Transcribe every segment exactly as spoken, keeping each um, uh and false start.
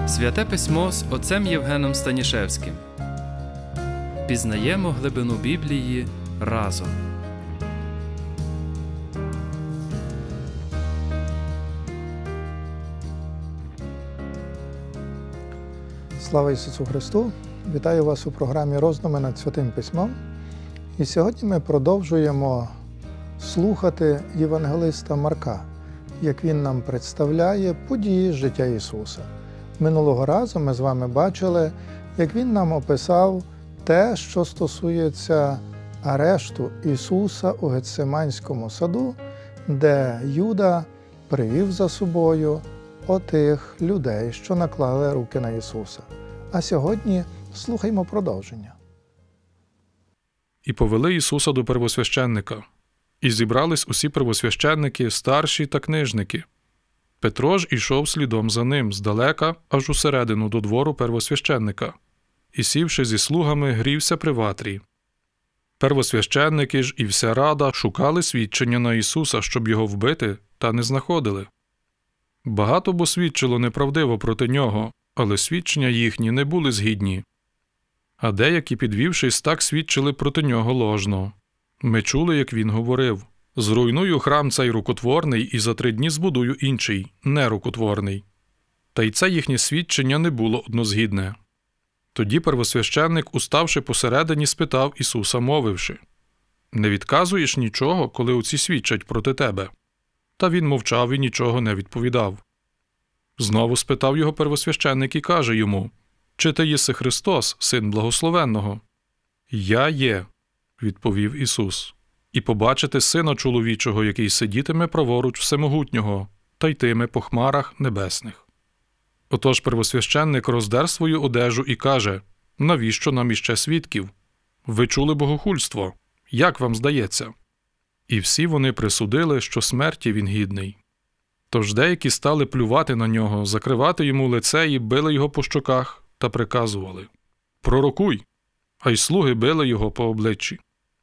Святе Письмо з отцем Євгеном Станішевським. Пізнаємо глибину Біблії разом. Слава Ісусу Христу! Вітаю вас у програмі «Роздуми над Святим Письмом». І сьогодні ми продовжуємо слухати євангелиста Марка, як він нам представляє події життя Ісуса. Минулого разу ми з вами бачили, як він нам описав те, що стосується арешту Ісуса у Гетсиманському саду, де Юда привів за собою отих людей, що наклали руки на Ісуса. А сьогодні слухаймо продовження. І повели Ісуса до первосвященника. І зібрались усі первосвященники, старші та книжники. Петро ж ішов слідом за ним здалека, аж усередину до двору первосвященника. І, сівши зі слугами, грівся при ватрі. Первосвященники ж і вся рада шукали свідчення на Ісуса, щоб його вбити, та не знаходили. Багато бо свідчило неправдиво проти нього, але свідчення їхні не були згідні. А деякі, підвівшись, так свідчили проти нього ложно. Ми чули, як він говорив: «Зруйную храм цей рукотворний і за три дні збудую інший, нерукотворний». Та й це їхнє свідчення не було однозгідне. Тоді первосвященник, уставши посередині, спитав Ісуса, мовивши: «Не відказуєш нічого, коли оці свідчать проти тебе?» Та він мовчав і нічого не відповідав. Знову спитав його первосвященник і каже йому: «Чи ти єси Христос, Син Благословенного?» «Я є», – відповів Ісус, «і побачите Сина чоловічого, який сидітиме праворуч Всемогутнього, та йтиме по хмарах небесних». Отож первосвященник роздер свою одежу і каже: «Навіщо нам іще свідків? Ви чули богохульство. Як вам здається?» І всі вони присудили, що смерті він гідний. Тож деякі стали плювати на нього, закривати йому лице і били його по щоках та приказували: «Пророкуй!» А й слуги били його по обличчі.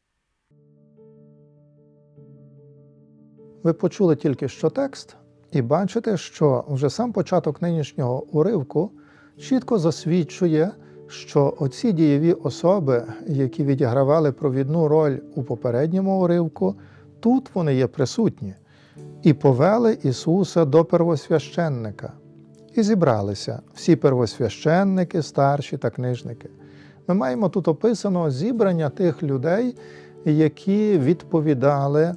Ви почули тільки що текст, і бачите, що вже сам початок нинішнього уривку чітко засвідчує, що оці дієві особи, які відігравали провідну роль у попередньому уривку, тут вони є присутні. І повели Ісуса до первосвященника. І зібралися всі первосвященники, старші та книжники. Ми маємо тут описано зібрання тих людей, які відповідали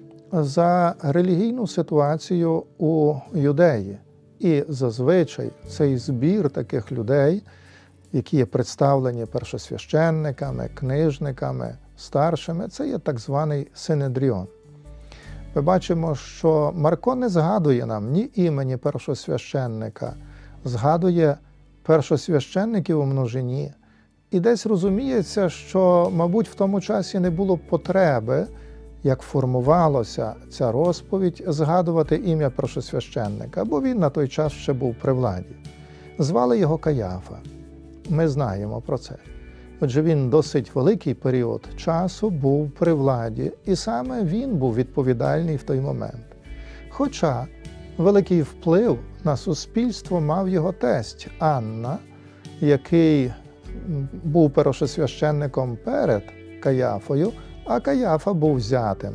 за релігійну ситуацію у Юдеї. І зазвичай цей збір таких людей, які є представлені першосвященниками, книжниками, старшими, це є так званий Синедріон. Ми бачимо, що Марко не згадує нам ні імені першосвященника, згадує першосвященників у множині. І десь розуміється, що, мабуть, в тому часі не було потреби, як формувалася ця розповідь, згадувати ім'я першосвященника, бо він на той час ще був при владі. Звали його Каяфа. Ми знаємо про це. Отже, він досить великий період часу був при владі, і саме він був відповідальний в той момент. Хоча великий вплив на суспільство мав його тесть Анна, який був першосвященником перед Каяфою, а Каяфа був зятем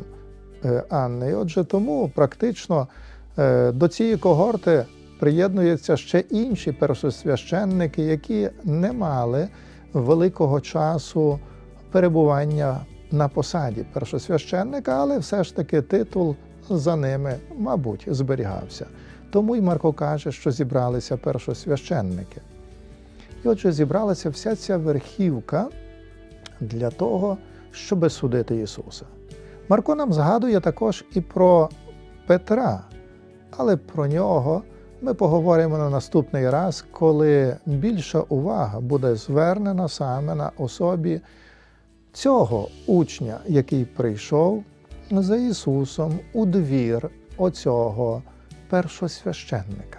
Анни. Отже, тому практично до цієї когорти приєднуються ще інші першосвященники, які не мали великого часу перебування на посаді першосвященника, але все ж таки титул за ними, мабуть, зберігався. Тому й Марко каже, що зібралися першосвященники. І отже, зібралася вся ця верхівка для того, щоби судити Ісуса. Марко нам згадує також і про Петра, але про нього ми поговоримо на наступний раз, коли більша увага буде звернена саме на особі цього учня, який прийшов за Ісусом у двір оцього першосвященника.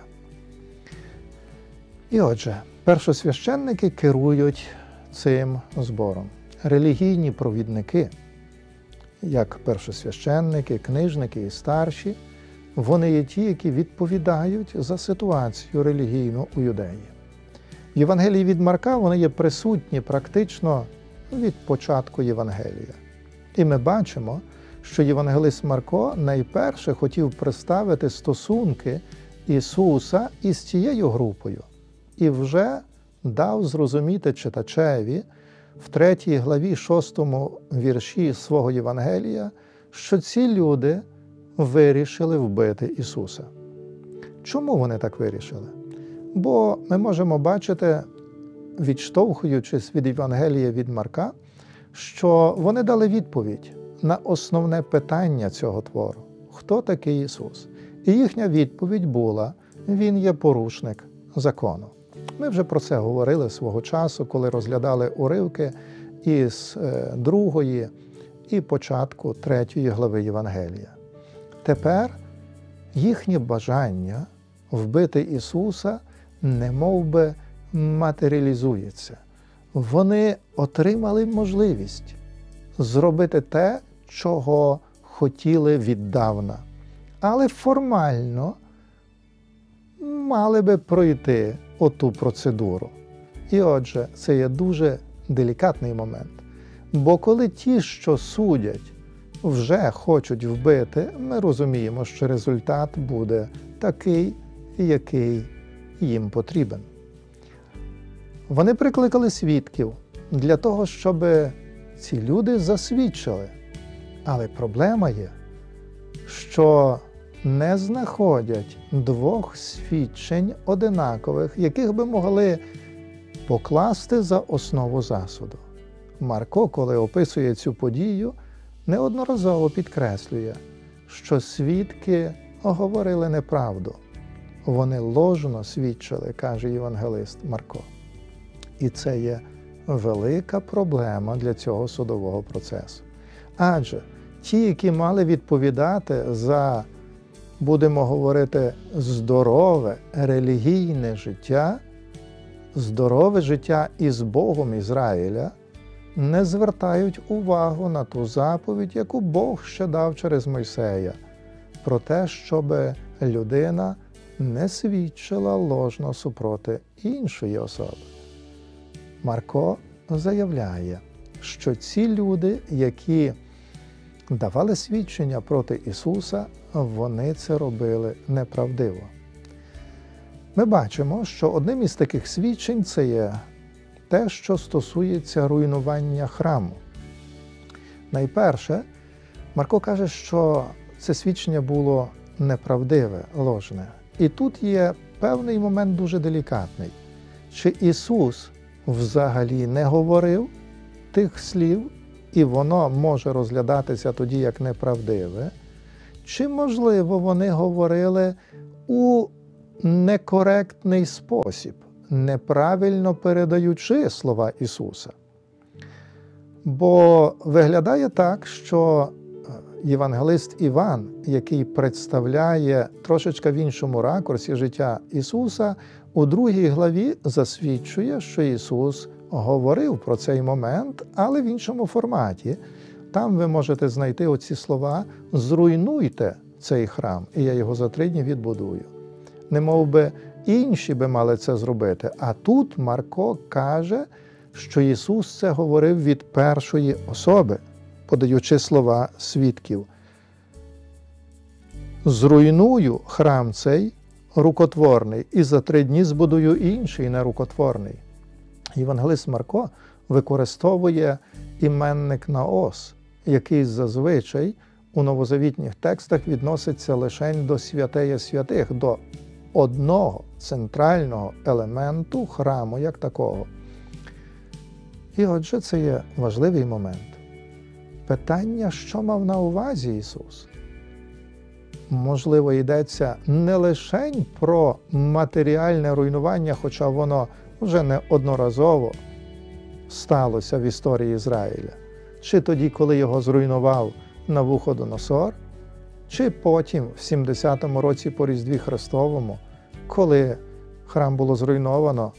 І отже, першосвященники керують цим збором. Релігійні провідники, як першосвященники, книжники і старші, вони є ті, які відповідають за ситуацію релігійну у Юдеї. В Євангелії від Марка вони є присутні практично від початку Євангелія. І ми бачимо, що євангелист Марко найперше хотів представити стосунки Ісуса із цією групою. І вже дав зрозуміти читачеві в третій главі, шостому вірші свого Євангелія, що ці люди вирішили вбити Ісуса. Чому вони так вирішили? Бо ми можемо бачити, відштовхуючись від Євангелія від Марка, що вони дали відповідь на основне питання цього твору. Хто такий Ісус? І їхня відповідь була: Він є порушник закону. Ми вже про це говорили свого часу, коли розглядали уривки із другої і початку третьої глави Євангелія. Тепер їхнє бажання вбити Ісуса немов би матеріалізується. Вони отримали можливість зробити те, чого хотіли віддавна. Але формально мали би пройти оту процедуру. І отже, це є дуже делікатний момент. Бо коли ті, що судять, вже хочуть вбити, ми розуміємо, що результат буде такий, який їм потрібен. Вони прикликали свідків для того, щоб ці люди засвідчили. Але проблема є, що не знаходять двох свідчень одинакових, яких би могли покласти за основу засуду. Марко, коли описує цю подію, неодноразово підкреслює, що свідки говорили неправду. Вони ложно свідчили, каже євангелист Марко. І це є велика проблема для цього судового процесу. Адже ті, які мали відповідати за, будемо говорити, здорове релігійне життя, здорове життя із Богом Ізраїля, не звертають увагу на ту заповідь, яку Бог ще дав через Мойсея, про те, щоб людина не свідчила ложно супроти іншої особи. Марко заявляє, що ці люди, які давали свідчення проти Ісуса, вони це робили неправдиво. Ми бачимо, що одним із таких свідчень це є те, що стосується руйнування храму. Найперше, Марко каже, що це свідчення було неправдиве, ложне. І тут є певний момент дуже делікатний. Чи Ісус взагалі не говорив тих слів, і воно може розглядатися тоді як неправдиве, чи, можливо, вони говорили у некоректний спосіб, неправильно передаючи слова Ісуса. Бо виглядає так, що євангелист Іван, який представляє трошечки в іншому ракурсі життя Ісуса, у другій главі засвідчує, що Ісус говорив про цей момент, але в іншому форматі. Там ви можете знайти оці слова «зруйнуйте цей храм, і я його за три дні відбудую». Немов би інші би мали це зробити. А тут Марко каже, що Ісус це говорив від першої особи, подаючи слова свідків. «Зруйную храм цей рукотворний, і за три дні збудую інший нерукотворний». Євангелист Марко використовує іменник наос, який зазвичай у новозавітніх текстах відноситься лише до святея святих, до одного центрального елементу храму як такого. І отже, це є важливий момент. Питання, що мав на увазі Ісус? Можливо, йдеться не лише про матеріальне руйнування, хоча воно вже неодноразово сталося в історії Ізраїля. Чи тоді, коли його зруйнував Навуходоносор, чи потім, в сімдесятому році по Різдві Христовому, коли храм було зруйновано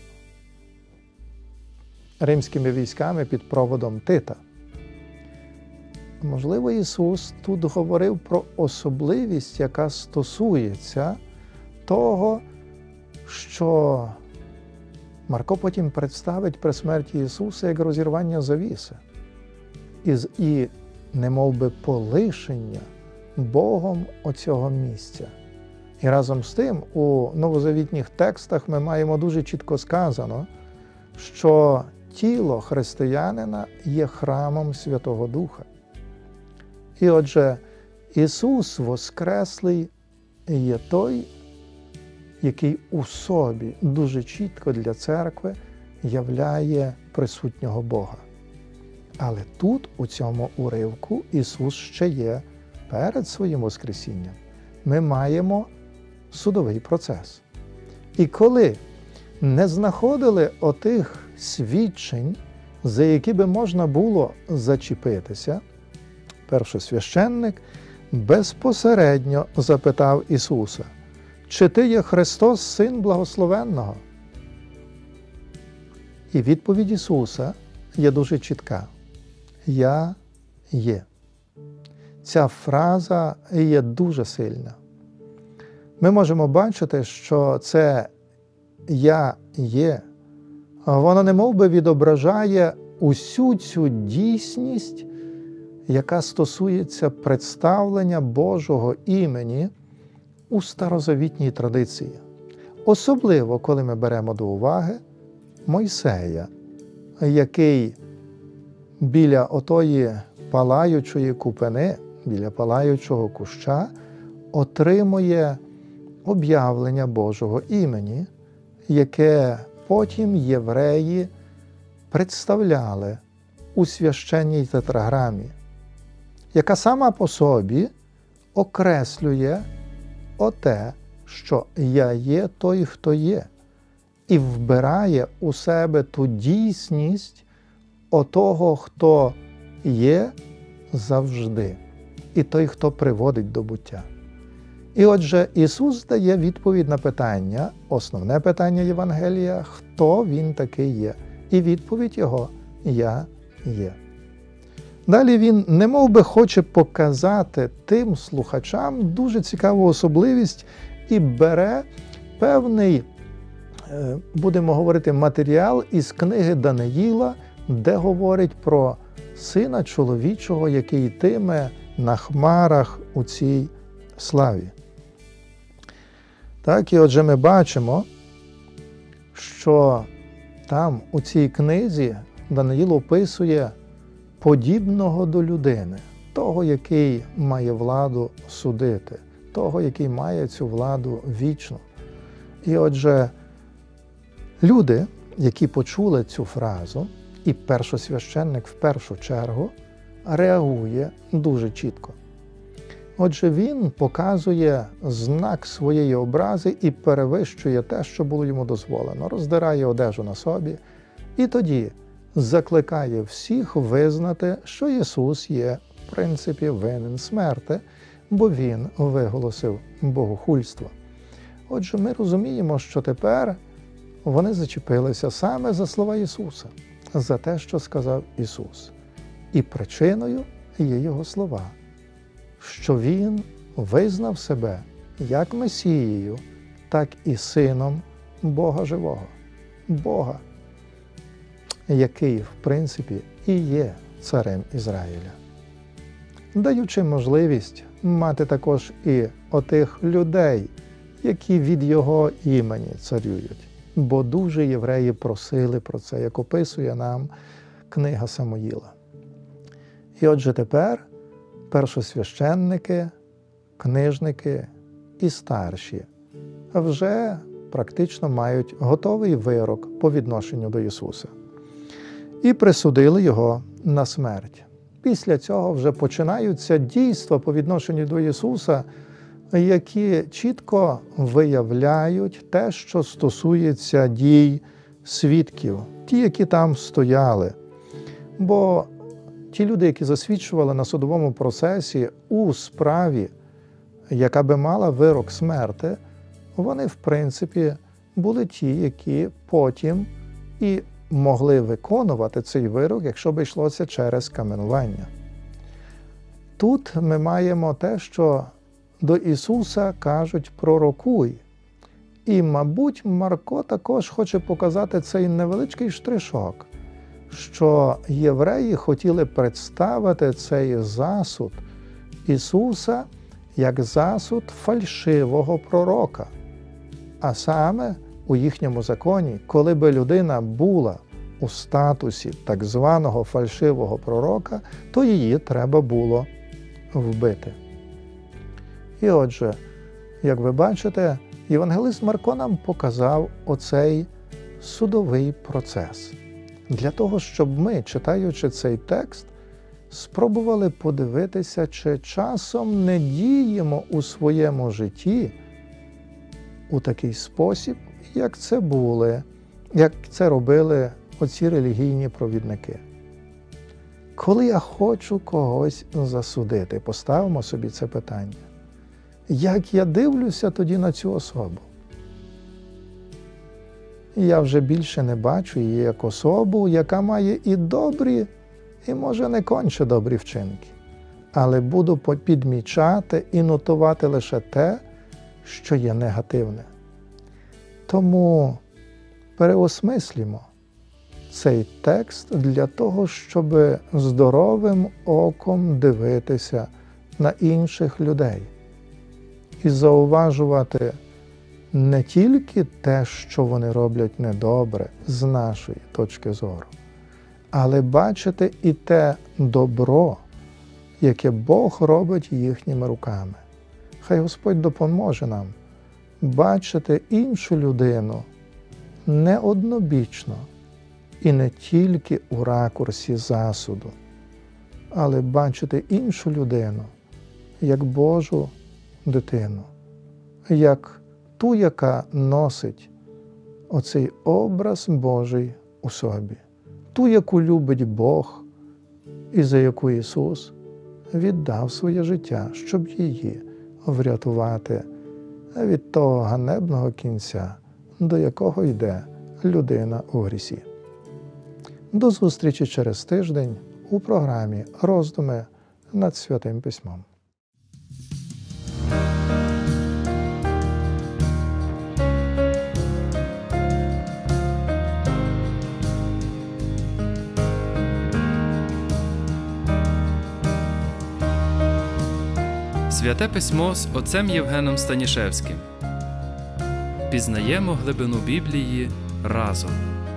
римськими військами під проводом Тита. Можливо, Ісус тут говорив про особливість, яка стосується того, що Марко потім представить при смерті Ісуса як розірвання завіси і немов би полишення Богом оцього місця. І разом з тим у новозавітніх текстах ми маємо дуже чітко сказано, що тіло християнина є храмом Святого Духа. І отже, Ісус Воскреслий є той, який у собі дуже чітко для церкви являє присутнього Бога. Але тут, у цьому уривку, Ісус ще є перед своїм Воскресінням. Ми маємо судовий процес. І коли не знаходили отих свідчень, за які би можна було зачепитися, першосвященник безпосередньо запитав Ісуса: «Чи ти є Христос, Син Благословенного?» І відповідь Ісуса є дуже чітка: «Я є». Ця фраза є дуже сильна. Ми можемо бачити, що це «я є», воно немов би відображає усю цю дійсність, яка стосується представлення Божого імені у старозавітній традиції. Особливо, коли ми беремо до уваги Мойсея, який біля отої палаючої купини, біля палаючого куща, отримує об'явлення Божого імені, яке потім євреї представляли у священній тетраграмі, яка сама по собі окреслює оте, що «я є той, хто є», і вбирає у себе ту дійсність отого, хто є завжди, і той, хто приводить до буття. І отже, Ісус дає відповідь на питання, основне питання Євангелія, хто Він такий є. І відповідь Його – «Я є». Далі Він немов би хоче показати тим слухачам дуже цікаву особливість і бере певний, будемо говорити, матеріал із книги Даниїла, де говорить про Сина Чоловічого, який йтиме на хмарах у цій славі. Так, і отже ми бачимо, що там у цій книзі Даниїл описує подібного до людини, того, який має владу судити, того, який має цю владу вічно. І отже, люди, які почули цю фразу, і першосвященник в першу чергу, реагує дуже чітко. Отже, він показує знак своєї образи і перевищує те, що було йому дозволено, роздирає одежу на собі, і тоді закликає всіх визнати, що Ісус є, в принципі, винен смерти, бо Він виголосив богохульство. Отже, ми розуміємо, що тепер вони зачепилися саме за слова Ісуса, за те, що сказав Ісус. І причиною є Його слова, що Він визнав себе як Месією, так і Сином Бога Живого, Бога, який, в принципі, і є царем Ізраїля. Даючи можливість мати також і отих людей, які від Його імені царюють. Бо дуже євреї просили про це, як описує нам книга Самуїла. І отже тепер першосвященники, книжники і старші вже практично мають готовий вирок по відношенню до Ісуса. І присудили Його на смерть. Після цього вже починаються дійства по відношенню до Ісуса, які чітко виявляють те, що стосується дій свідків, ті, які там стояли. Бо ті люди, які засвідчували на судовому процесі у справі, яка би мала вирок смерти, вони, в принципі, були ті, які потім і могли виконувати цей вирок, якщо б йшлося через каменування. Тут ми маємо те, що до Ісуса кажуть «пророкуй». І, мабуть, Марко також хоче показати цей невеличкий штришок, що євреї хотіли представити цей засуд Ісуса як засуд фальшивого пророка. А саме у їхньому законі, коли би людина була у статусі так званого фальшивого пророка, то її треба було вбити. І отже, як ви бачите, євангелист Марко нам показав оцей судовий процес. Для того, щоб ми, читаючи цей текст, спробували подивитися, чи часом не діємо у своєму житті у такий спосіб, як це були, як це робили оці релігійні провідники. Коли я хочу когось засудити, поставимо собі це питання. Як я дивлюся тоді на цю особу? Я вже більше не бачу її як особу, яка має і добрі, і, може, не конче добрі вчинки. Але буду підмічати і нотувати лише те, що є негативне. Тому переосмислімо цей текст для того, щоб здоровим оком дивитися на інших людей і зауважувати не тільки те, що вони роблять недобре з нашої точки зору, але бачити і те добро, яке Бог робить їхніми руками. Хай Господь допоможе нам бачити іншу людину не однобічно і не тільки у ракурсі засуду, але бачити іншу людину як Божу дитину, як ту, яка носить оцей образ Божий у собі, ту, яку любить Бог і за яку Ісус віддав своє життя, щоб її врятувати від того ганебного кінця, до якого йде людина у грісі. До зустрічі через тиждень у програмі «Роздуми над Святим Письмом». Святе Письмо з отцем Євгеном Станішевським. Пізнаємо глибину Біблії разом.